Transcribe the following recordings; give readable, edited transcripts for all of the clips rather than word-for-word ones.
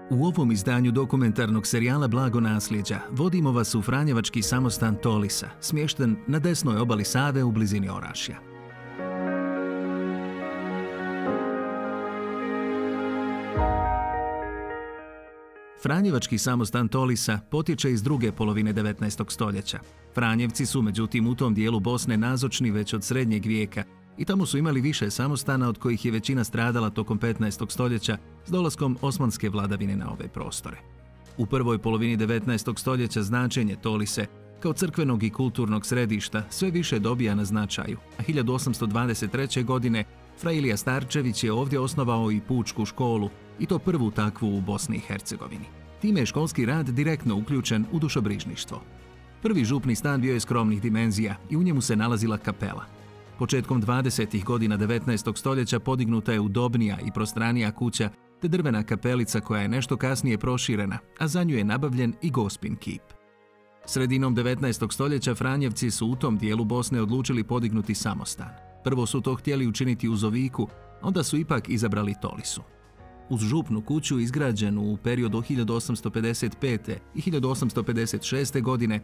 U ovom izdanju dokumentarnog serijala Blago nasljeđa vodimo vas u franjevački samostan Tolisa, smješten na desnoj obali Save u blizini Orašja. Franjevački samostan Tolisa potječe iz druge polovine 19. stoljeća. Franjevci su, međutim, u tom dijelu Bosne nazočni već od srednjeg vijeka i tamo su imali više samostana od kojih je većina stradala tokom 15. stoljeća s dolaskom osmanske vladavine na ove prostore. U prvoj polovini 19. stoljeća značenje Tolise kao crkvenog i kulturnog središta sve više dobija na značaju, a 1823. godine fra Ilija Starčević je ovdje osnovao i pučku školu, i to prvu takvu u Bosni i Hercegovini. Time je školski rad direktno uključen u dušobrižništvo. Prvi župni stan bio je skromnih dimenzija i u njemu se nalazila kapela. Početkom 20. godina 19. stoljeća podignuta je udobnija i prostranija kuća te drvena kapelica koja je nešto kasnije proširena, a za nju je nabavljen i gospin kip. Sredinom 19. stoljeća Franjevci su u tom dijelu Bosne odlučili podignuti samostan. Prvo su to htjeli učiniti u Zoviku, onda su ipak izabrali Tolisu. Uz župnu kuću izgrađenu u periodu 1855. i 1856. godine,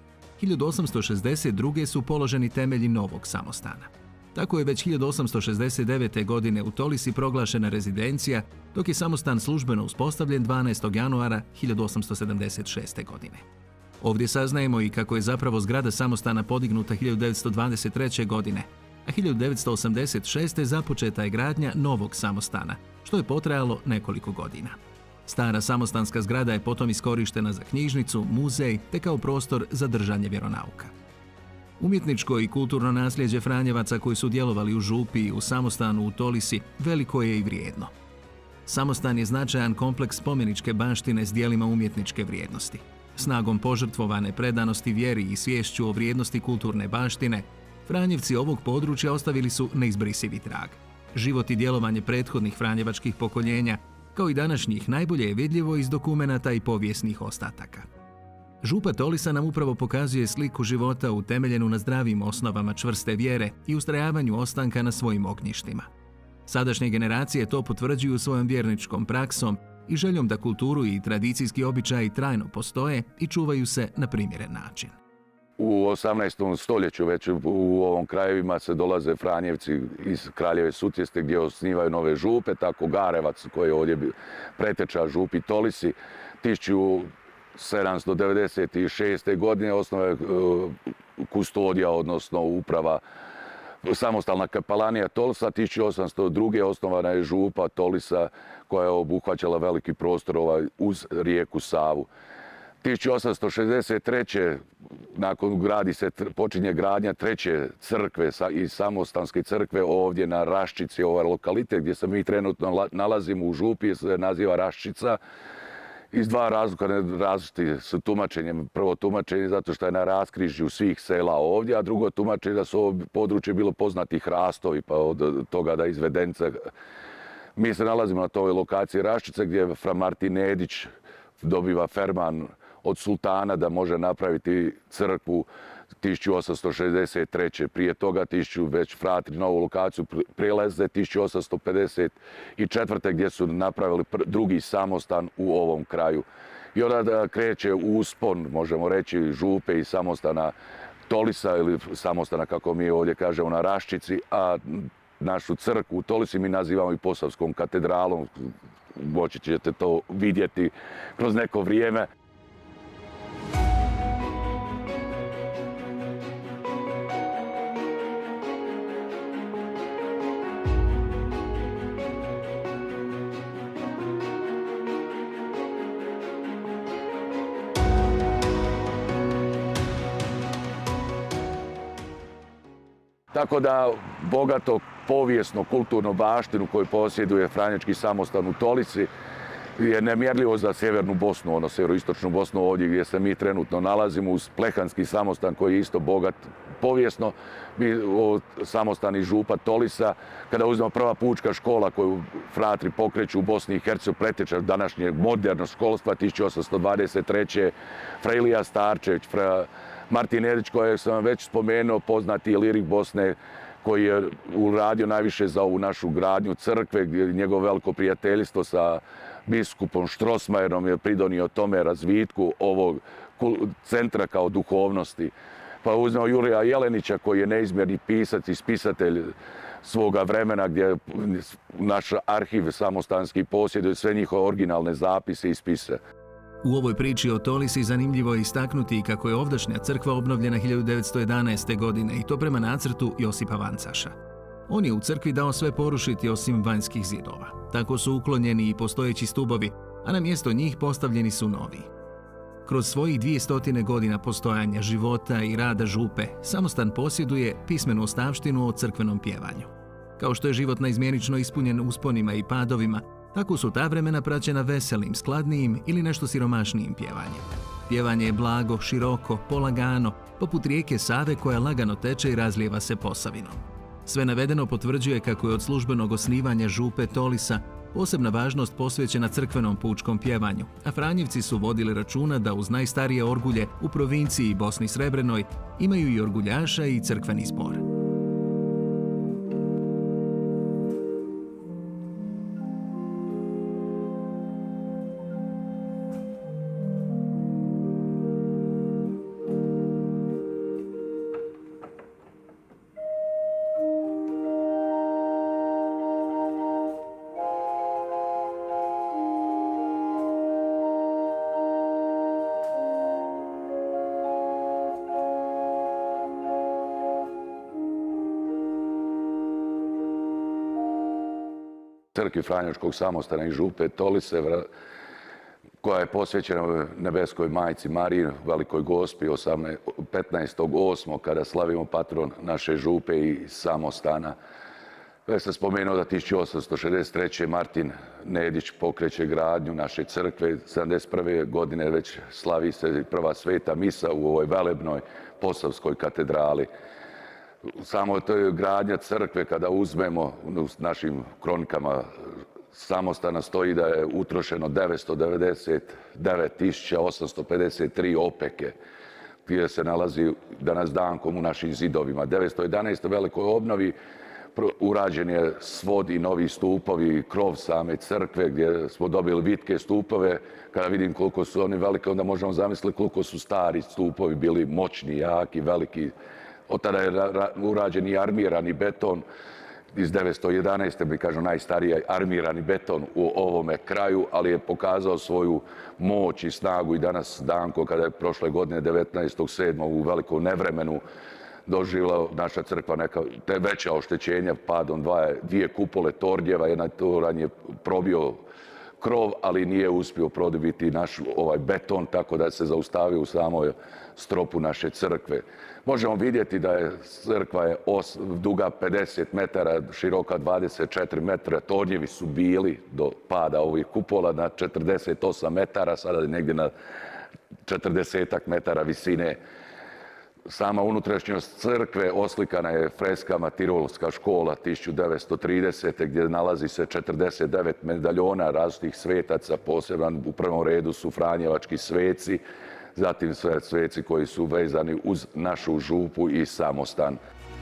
1862. su položeni temelji novog samostana. Tako je već 1869. godine u Tolisi proglašena rezidencija, dok je samostan službeno uspostavljen 12. januara 1876. godine. Ovdje saznajemo i kako je zapravo zgrada samostana podignuta 1923. godine, a 1986. započeta je gradnja novog samostana, što je potrajalo nekoliko godina. Stara samostanska zgrada je potom iskorištena za knjižnicu, muzej te kao prostor za držanje vjeronauka. Umjetničko i kulturno nasljeđe Franjevaca koji su djelovali u župi i u samostanu u Tolisi veliko je i vrijedno. Samostan je značajan kompleks spomeničke baštine s dijelima umjetničke vrijednosti. Snagom požrtvovane predanosti vjeri i sviješću o vrijednosti kulturne baštine, Franjevci ovog područja ostavili su neizbrisivi trag. Život i djelovanje prethodnih franjevačkih pokoljenja, kao i današnjih, najbolje je vidljivo iz dokumenata i povijesnih ostataka. Župa Tolisa nam upravo pokazuje sliku života utemeljenu na zdravim osnovama čvrste vjere i ustrajavanju ostanka na svojim ognjištima. Sadašnje generacije to potvrđuju svojom vjerničkom praksom i željom da kulturu i tradicijski običaji trajno postoje i čuvaju se na primjeren način. U 18. stoljeću već u ovom krajevima se dolaze Franjevci iz Kraljeve Sutjeste gdje osnivaju nove župe, tako Garevac koji je ovdje preteča župi Tolisi 1796. godine osnova je kustodija, odnosno uprava samostalna kapelanija Tolisa. 1802. osnovana je župa Tolisa koja je obuhvaćala veliki prostor uz rijeku Savu. 1863. nakon počinje gradnja treće crkve i samostanske crkve ovdje na Raščici, ovaj lokalitet gdje se mi trenutno nalazimo u župi se naziva Raščica. Iz dva različiti su tumačenjem. Prvo tumačenje zato što je na raskrižju svih sela ovdje, a drugo tumačenje da su ovo područje bilo poznati hrastovi, pa od toga da izvedence. Mi se nalazimo na toj lokaciji Raščice gdje fra Martin Nedić dobiva ferman od sultana da može napraviti crkvu 1863. Prije toga već fratri novu lokaciju prileze 1854. gdje su napravili drugi samostan u ovom kraju. I onda kreće uspon, možemo reći, župe i samostana Tolisa ili samostana, kako mi ovdje kažemo, na Raščici, a našu crkvu u Tolisi mi nazivamo i Posavskom katedralom. Moći ćete to vidjeti kroz neko vrijeme. Tako da bogato povijesno, kulturnu baštinu koju posjeduje franjevački samostan u Tolisi je nemjerljivo za sjevernu Bosnu, ono sjeveroistočnu Bosnu ovdje gdje se mi trenutno nalazimo, uz Plehanski samostan koji je isto bogat povijesno. Samostan iz župa Tolisa, kada uzmemo prva pučka škola koju fratri pokreću u Bosni i Hercegovini, preteča današnjeg modernog školstva 1823. fra Ilija Starčević, fra Martin Nedić kojeg sam već spomenuo, poznati lirik Bosne koji je uradio najviše za ovu našu gradnju crkve, gdje njegovo veliko prijateljstvo sa biskupom Strossmayerom je pridonio tome razvitku ovog centra kao duhovnosti. Pa uzmeo Jurija Jelenića koji je neizmjerni pisac i spisatelj svoga vremena, gdje naš arhiv samostanski posjeduje sve njihove originalne zapise i spise. U ovoj priči o Tolisi zanimljivo je istaknuti kako je ovdašnja crkva obnovljena 1911. godine i to prema nacrtu Josipa Vancaša. On je u crkvi dao sve porušiti osim vanjskih zidova. Tako su uklonjeni i postojeći stubovi, a na mjesto njih postavljeni su novi. Kroz svojih 200 godina postojanja, života i rada župe, Samostan posjeduje pismenu ostavštinu o crkvenom pjevanju. Kao što je život naizmjenično ispunjen usponima i padovima, tako su ta vremena praćena veselim, skladnijim ili nešto siromašnijim pjevanjem. Pjevanje je blago, široko, polagano, poput rijeke Save koja lagano teče i razlijeva se Posavinom. Sve navedeno potvrđuje kako je od službenog osnivanja župe Tolisa posebna važnost posvećena crkvenom pučkom pjevanju, a Franjevci su vodili računa da uz najstarije orgulje u provinciji Bosni Srebrenoj imaju i orguljaša i crkveni zbor. Crkvi Franjevačkog samostana i župe Tolise, koja je posvećena nebeskoj majci Mariji, Velikoj Gospi, 15.8. kada slavimo patron naše župe i samostana. Već sam spomenuo da 1863. Martin Nedić pokreće gradnju naše crkve. 1971. godine već slavi se prva sveta misa u ovoj velebnoj Posavskoj katedrali. Samo to je gradnja crkve, kada uzmemo u našim kronikama samostana, stoji da je utrošeno 999.853 opeke, gdje se nalazi danas dankom u našim zidovima. 1911. velikoj obnovi urađen je svod i novi stupovi, krov same crkve, gdje smo dobili vitke stupove. Kada vidim koliko su oni velike, onda možemo zamisliti koliko su stari stupovi bili moćni, jaki, veliki. Od tada je urađen i armirani beton iz 1911. bi kažem najstariji armirani beton u ovome kraju, ali je pokazao svoju moć i snagu i danas danko, kada je prošle godine 19.7. u velikom nevremenu doživjela naša crkva neka te veća oštećenja padom dvije kupole tordjeva, jedan toranj je probio krov, ali nije uspio probiti naš beton, tako da se zaustavio u samoj stropu naše crkve. Možemo vidjeti da je crkva duga 50 metara, široka 24 metra. Tornjevi su bili do pada ovih kupola na 48 metara, sada je negdje na 40 metara visine. Sama unutrašnjost crkve oslikana je freskama Tirolska škola 1930. gdje nalazi se 49 medaljona različitih svetaca, posebno u prvom redu su franjevački sveci, zatim sve sveci koji su vezani uz našu župu i samostan.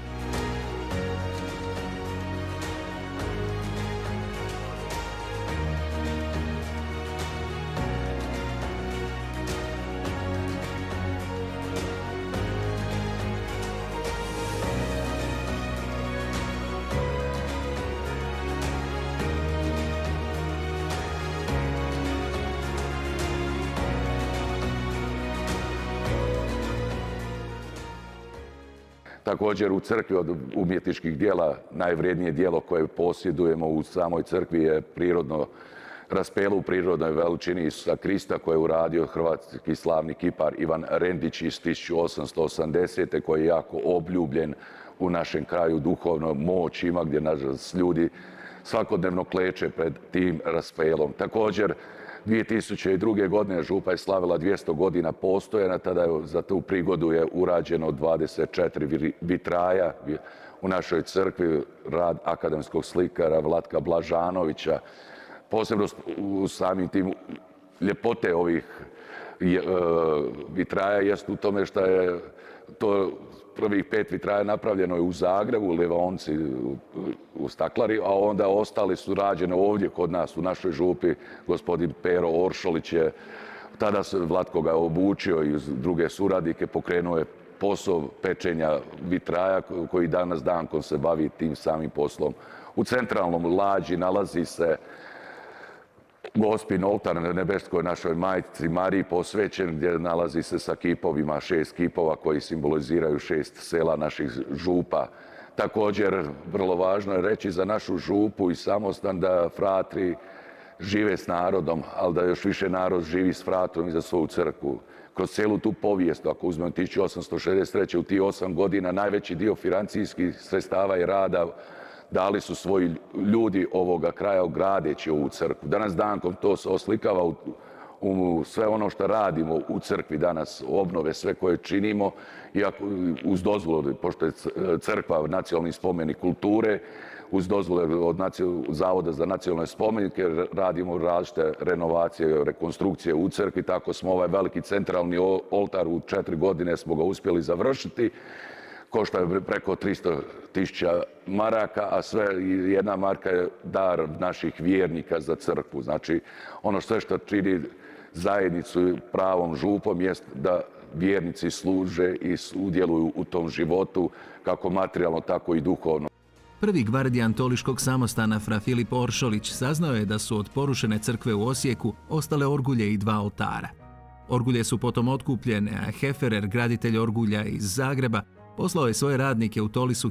Također u crkvi od umjetničkih dijela najvrijednije dijelo koje posjedujemo u samoj crkvi je prirodno raspelo u prirodnoj veličini Isusa Krista koje je uradio hrvatski slavni kipar Ivan Rendić iz 1880. koji je jako obljubljen u našem kraju, duhovno moć ima, gdje nažalost ljudi svakodnevno kleče pred tim raspelom. Također 2002. godine župa je slavila 200 godina postojanja, tada je za tu prigodu je urađeno 24 vitraja u našoj crkvi, rad akademskog slikara Vlatka Blažanovića. Posebno u samim tim ljepote ovih vitraja jest u tome što je to prvih 5 vitraja napravljeno je u Zagrebu, u Levaonci, u Staklari, a onda ostali su rađene ovdje kod nas, u našoj župi. Gospodin Pero Oršolić je, tada se Vlatko ga obučio i druge suradnike, pokrenuo je posao pečenja vitraja koji danas dankom se bavi tim samim poslom. U centralnom lađi nalazi se Gospin oltar na nebeskoj našoj majci Mariji posvećen, gdje nalazi se sa kipovima, 6 kipova koji simboliziraju 6 sela naših župa. Također, vrlo važno je reći za našu župu i samostan da fratri žive s narodom, ali da još više narod živi s fratrom i za svoju crkvu. Kroz cijelu tu povijest, ako uzmemo 1863. u tih 8 godina, najveći dio financijskih sredstava i rada dali su svoji ljudi ovoga kraja gradeći ovu crkvu. Danas dankom to se oslikava u sve ono što radimo u crkvi danas, obnove sve koje činimo, iako uz dozvolu, pošto je crkva nacionalni spomenik kulture, uz dozvole od Zavoda za nacionalne spomenike radimo različite renovacije, rekonstrukcije u crkvi, tako smo ovaj veliki centralni oltar u 4 godine smo ga uspjeli završiti. Košta je preko 300.000 maraka, a sve jedna marka je dar naših vjernika za crkvu. Znači, ono sve što čini zajednicu pravom župom jest da vjernici služe i sudjeluju u tom životu, kako materijalno, tako i duhovno. Prvi gvardijan Toliškog samostana fra Filip Oršolić saznao je da su od porušene crkve u Osijeku ostale orgulje i 2 oltara. Orgulje su potom otkupljene, a Heferer, graditelj orgulja iz Zagreba, poslao je svoje radnike u Tolisu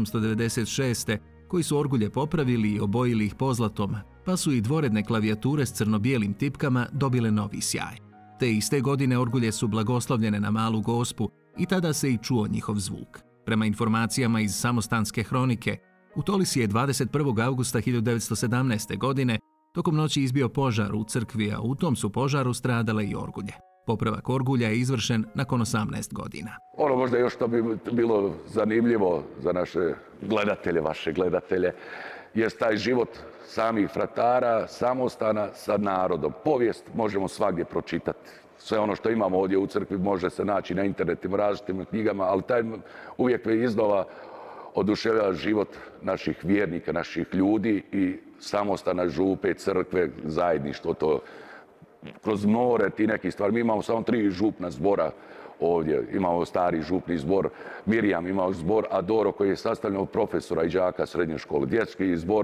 1896. koji su orgulje popravili i obojili ih pozlatom, pa su i dvoredne klavijature s crno-bijelim tipkama dobile novi sjaj. Te iste godine orgulje su blagoslovljene na Malu Gospu i tada se i čuo njihov zvuk. Prema informacijama iz Samostanske hronike, u Tolisi je 21. augusta 1917. godine tokom noći izbio požar u crkvi, a u tom su požaru stradale i orgulje. Popravak orgulja je izvršen nakon 18 godina. Ono možda još što bi bilo zanimljivo za naše gledatelje, vaše gledatelje, je taj život samih fratara, samostana sa narodom. Povijest možemo svagdje pročitati. Sve ono što imamo ovdje u crkvi može se naći na internetima, različitim knjigama, ali taj uvijek iznova oduševljava život naših vjernika, naših ljudi i samostana, župe, crkve, zajedništvo, to kroz more ti neki stvari. Mi imamo samo 3 župna zbora ovdje. Imamo stari župni zbor Mirjam, imamo zbor Adoro koji je sastavljen od profesora i đaka srednje škole. Dječki zbor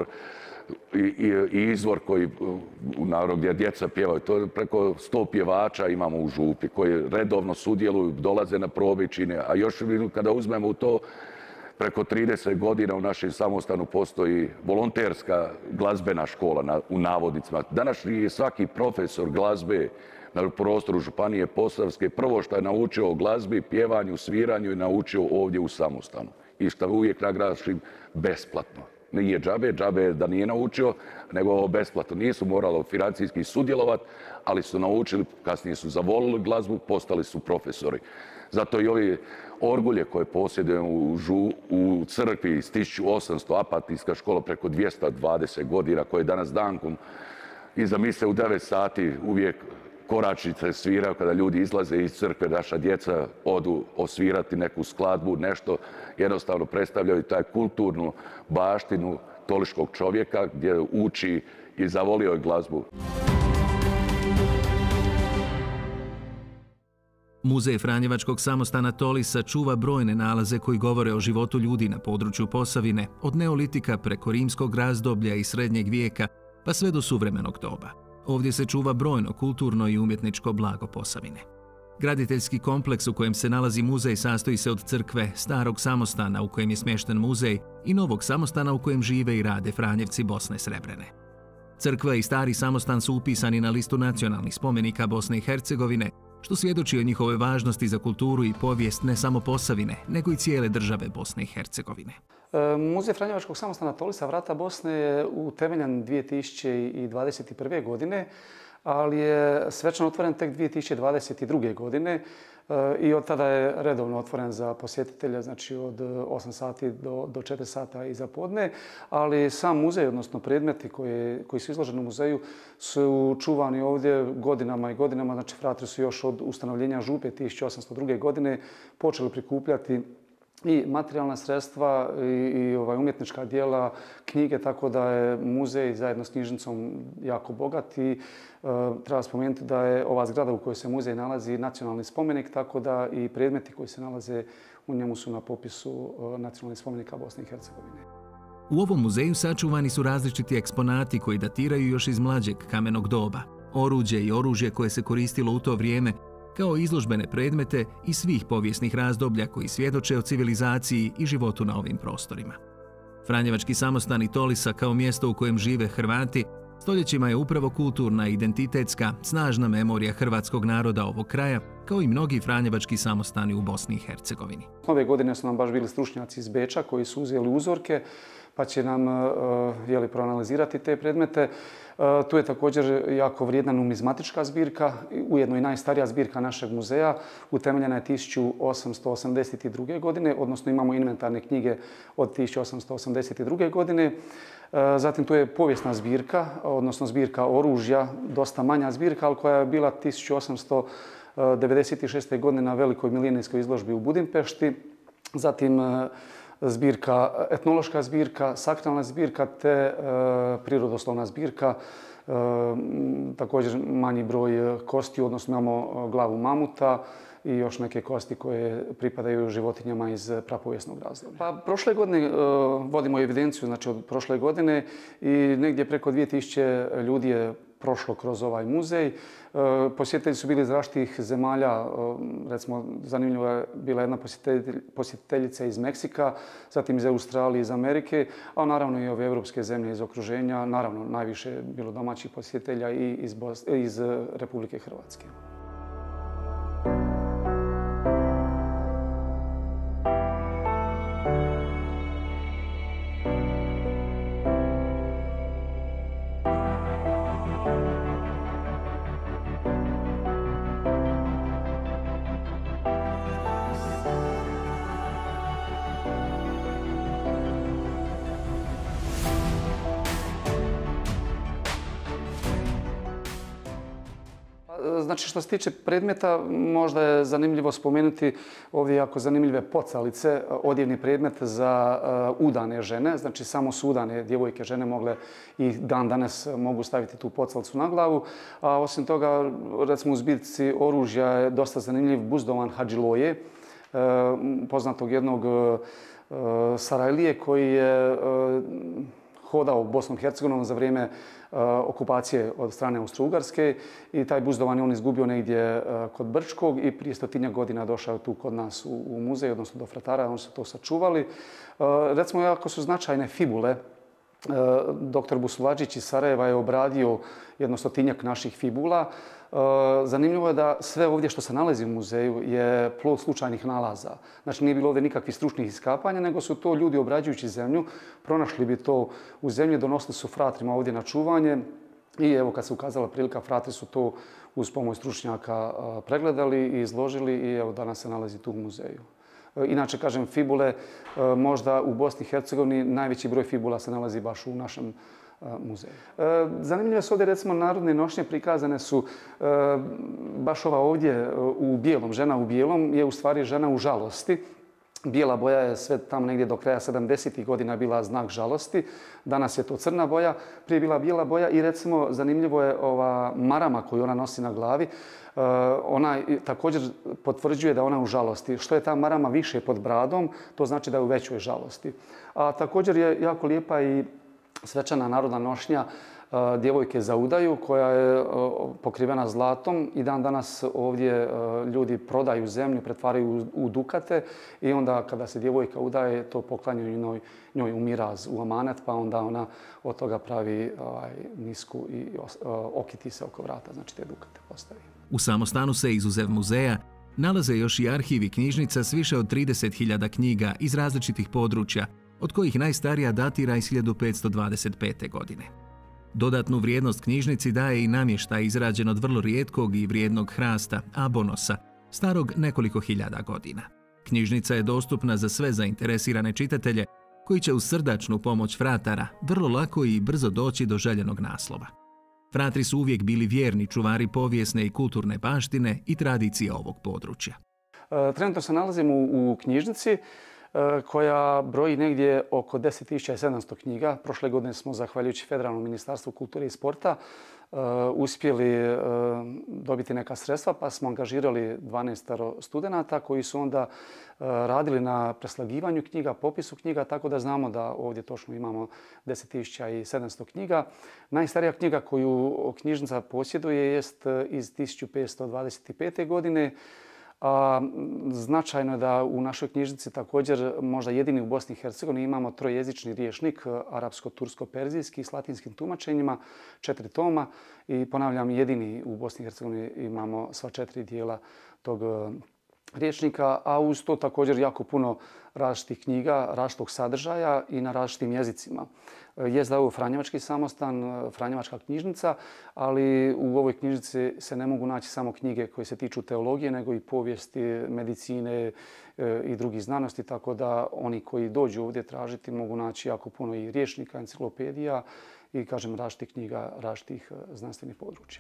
i izvor koji gdje djeca pjevaju. To je preko 100 pjevača imamo u župi koji redovno sudjeluju, dolaze na probe i čine. A još kada uzmemo u to, preko 30 godina u našem samostanu postoji volonterska glazbena škola, u navodnicima. Danas je svaki profesor glazbe na prostoru Županije Posavske prvo što je naučio o glazbi, pjevanju, sviranju i naučio ovdje u samostanu. I što uvijek naglašim, besplatno. Nije džabe da nije naučio, nego besplatno. Nisu morali financijski sudjelovati, ali su naučili, kasnije su zavolili glazbu, postali su profesori. Zato i ovi orgulje koje posjedujemo u crkvi iz 1800, apatijska škola preko 220 godina, koje danas dankom iza mise u 9 sati uvijek koračnice sviraju kada ljudi izlaze iz crkve, naša djeca odu osvirati neku skladbu, nešto, jednostavno predstavljaju taj kulturnu baštinu toliškog čovjeka gdje uči i zavolio je glazbu. Muzej Franjevačkog samostana Tolisa čuva brojne nalaze koji govore o životu ljudi na području Posavine, od neolitika preko rimskog razdoblja i srednjeg vijeka, pa sve do suvremenog doba. Ovdje se čuva brojno kulturno i umjetničko blago Posavine. Graditeljski kompleks u kojem se nalazi muzej sastoji se od crkve, starog samostana u kojem je smješten muzej i novog samostana u kojem žive i rade Franjevci Bosne Srebrene. Crkva i stari samostan su upisani na listu nacionalnih spomenika Bosne i Hercegovine, što svjedoči o njihovoj važnosti za kulturu i povijest ne samo Posavine, nego i cijele države Bosne i Hercegovine. Muzej Franjevačkog samostana Tolisa Vrata Bosne je utemeljen 2021. godine. ali je svečano otvoren tek 2022. godine i od tada je redovno otvoren za posjetitelja, znači od 8 sati do 4 sata iza podne, ali sam muzej, odnosno predmeti koji su izloženi u muzeju su čuvani ovdje godinama i godinama, znači fratri su još od ustanovljenja župe 1802. godine počeli prikupljati i materijalna sredstva i umjetnička djela, knjige, tako da je muzej zajedno s knjižnicom jako bogat i treba spomenuti da je ova zgrada u kojoj se muzej nalazi nacionalni spomenik, tako da i predmeti koji se nalaze u njemu su na popisu nacionalnih spomenika Bosne i Hercegovine. U ovom muzeju sačuvani su različiti eksponati koji datiraju još iz mlađeg kamenog doba, oruđe i oružje koje se koristilo u to vrijeme, kao izložbene predmete i svih povijesnih razdoblja koji svjedoče o civilizaciji i životu na ovim prostorima. Franjevački samostan i Tolisa kao mjesto u kojem žive Hrvati stoljećima je upravo kulturna, identitetska, snažna memorija hrvatskog naroda ovog kraja, kao i mnogi franjevački samostani u Bosni i Hercegovini. Ove godine su nam baš bili stručnjaci iz Beča koji su uzeli uzorke pa će nam proanalizirati te predmete. Tu je također jako vrijedna numizmatička zbirka, ujedno i najstarija zbirka našeg muzeja. Utemeljena je 1882. godine, odnosno imamo inventarne knjige od 1882. godine. Zatim tu je povijesna zbirka, odnosno zbirka oružja, dosta manja zbirka, ali koja je bila 1896. godine na velikoj milenijskoj izložbi u Budimpešti. Zatim etnološka zbirka, sakralna zbirka te prirodoslovna zbirka. Također manji broj kostiju, odnosno imamo glavu mamuta i još neke kosti koje pripadaju životinjama iz prapovijesnog razdoblja. Pa prošle godine vodimo evidenciju, znači od prošle godine i negdje preko 2000 ljudi je prošlo kroz ovaj muzej. Posjetitelji su bili iz različitih zemalja, recimo zanimljiva je bila jedna posjetiteljica iz Meksika, zatim iz Australije, iz Amerike, a naravno i ove evropske zemlje iz okruženja, naravno najviše je bilo domaćih posjetitelja i iz Republike Hrvatske. Znači što se tiče predmeta, možda je zanimljivo spomenuti ovdje jako zanimljive pocalice, odjevni predmet za udane žene. Znači samo su udane djevojke, žene mogle i dan danas mogu staviti tu pocalicu na glavu. A osim toga, recimo u zbirci oružja je dosta zanimljiv buzdovan Hadžiloje, poznatog jednog Sarajlije koji je hodao Bosnom i Hercegovinom za vrijeme okupacije od strane Austro-Ugarske i taj buzdovan je on izgubio negdje kod Brčkog i prije 100-tinjak godina došao tu kod nas u muzej, odnosno do fratara, oni su to sačuvali. Recimo, jako su značajne fibule. Dr. Busulađić iz Sarajeva je obradio jedno 100-tinjak naših fibula. Zanimljivo je da sve ovdje što se nalazi u muzeju je plod slučajnih nalaza. Znači nije bilo ovdje nikakvih stručnih iskapanja, nego su to ljudi obrađujući zemlju, pronašli bi to u zemlji, donosili su fratrima ovdje na čuvanje i evo kad se ukazala prilika, fratri su to uz pomoć stručnjaka pregledali i izložili i evo danas se nalazi tu u muzeju. Inače, kažem, fibule, možda u Bosni i Hercegovini najveći broj fibula se nalazi baš u našem muzeju. Zanimljivo su ovdje, recimo, narodne nošnje prikazane su baš ova ovdje u bijelom. Žena u bijelom je u stvari žena u žalosti. Bijela boja je sve tamo negdje do kraja 70-ih godina bila znak žalosti. Danas je to crna boja, prije bila bijela boja i recimo zanimljivo je ova marama koju ona nosi na glavi. Ona također potvrđuje da ona je u žalosti. Što je ta marama više pod bradom, to znači da je u većoj žalosti. A također je jako lijepa i svečana narodna nošnja djevojke za udaju koja je pokrivena zlatom i dan danas ovdje ljudi prodaju zemlju, pretvaraju u dukate i onda kada se djevojka udaje to poklanjaju njoj u miraz, u amanet, pa onda ona od toga pravi nisku i okiti se oko vrata, znači te dukate postavi. U samostanu se izuzev muzeja nalaze još i arhiv i knjižnica s više od 30.000 knjiga iz različitih područja, od kojih najstarija datira iz 1525. godine. Dodatnu vrijednost knjižnici daje i namještaj izrađen od vrlo rijetkog i vrijednog hrasta, abonosa, starog nekoliko hiljada godina. Knjižnica je dostupna za sve zainteresirane čitatelje koji će uz srdačnu pomoć fratara vrlo lako i brzo doći do željenog naslova. Fratri su uvijek bili vjerni čuvari povijesne i kulturne baštine i tradicije ovog područja. Trenutno se nalazimo u knjižnici koja broji negdje oko 10.700 knjiga. Prošle godine smo, zahvaljujući Federalnom ministarstvu kulture i sporta, uspjeli dobiti neka sredstva, pa smo angažirali 12 studenata koji su onda radili na preslagivanju knjiga, popisu knjiga, tako da znamo da ovdje točno imamo 10.700 knjiga. Najstarija knjiga koju knjižnica posjeduje jest iz 1525. godine. A značajno je da u našoj knjižnici također možda jedini u Bosni i Hercegovini imamo trojezični rječnik, arapsko-tursko-perzijski s latinskim tumačenjima, 4 toma i ponavljam jedini u Bosni i Hercegovini imamo sva 4 dijela tog rječnika, a uz to također jako puno različitih knjiga, različitog sadržaja i na različitim jezicima. Jest da je ovo Franjevački samostan, Franjevačka knjižnica, ali u ovoj knjižnici se ne mogu naći samo knjige koje se tiču teologije, nego i povijesti, medicine i drugih znanosti, tako da oni koji dođu ovdje tražiti mogu naći jako puno i rječnika, enciklopedija i, kažem, različitih knjiga, različitih znanstvenih područja.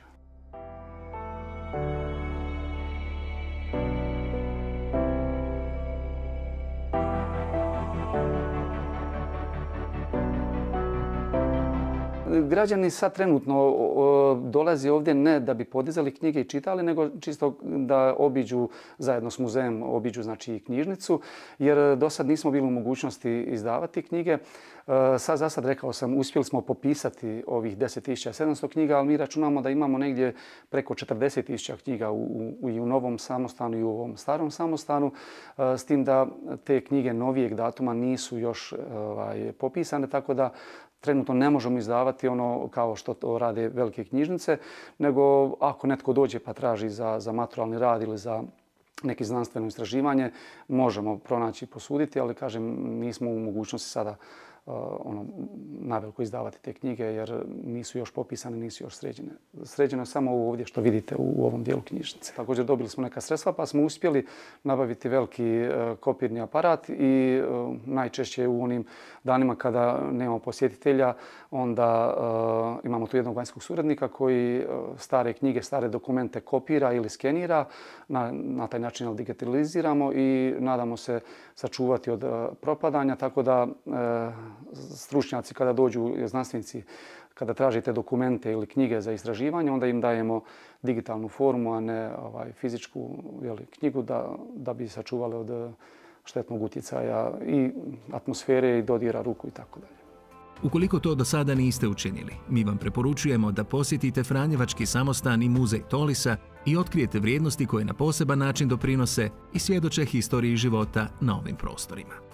Građani sad trenutno dolaze ovdje ne da bi podizali knjige i čitali, nego čisto da obiđu zajedno s muzejem, obiđu znači i knjižnicu, jer do sad nismo bili u mogućnosti izdavati knjige. Sad za sad, rekao sam, uspjeli smo popisati ovih 10.700 knjiga, ali mi računamo da imamo negdje preko 40.000 knjiga i u novom samostanu i u ovom starom samostanu, s tim da te knjige novijeg datuma nisu još popisane, tako da trenutno ne možemo izdavati ono kao što to rade velike knjižnice, nego ako netko dođe pa traži za maturalni rad ili za neki znanstveno istraživanje, možemo pronaći i posuditi, ali kažem, nismo u mogućnosti sada naveliko izdavati te knjige jer nisu još popisane, nisu još sređene. Sređeno je samo ovo ovdje što vidite u ovom dijelu knjižnice. Također dobili smo neka sredstva pa smo uspjeli nabaviti veliki kopirni aparat i najčešće u onim danima kada nemamo posjetitelja, onda imamo tu jednog vanjskog suradnika koji stare knjige, stare dokumente kopira ili skenira. Na taj način digitaliziramo i nadamo se sačuvati od propadanja, tako da stručnjaci kada dođu, znanstvenici, kada tražite dokumente ili knjige za istraživanje, onda im dajemo digitalnu formu, a ne fizičku knjigu da bi sačuvali od štetnog utjecaja i atmosfere i dodira ruku i tako dalje. Ukoliko to do sada niste učinili, mi vam preporučujemo da posjetite Franjevački samostan i muzej Tolisa i otkrijete vrijednosti koje na poseban način doprinose i svjedoče historiji života na ovim prostorima.